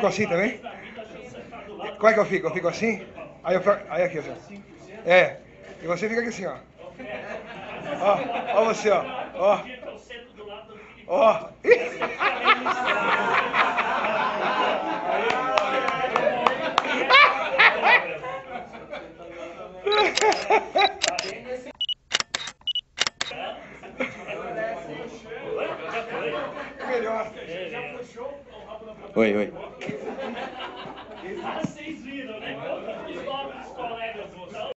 fico assim também? Como é que eu fico? Eu fico assim? Aí aqui, assim. É. E você fica aqui assim, ó. Ó você, ó. Ó. Melhor. Oi. Vocês viram, né?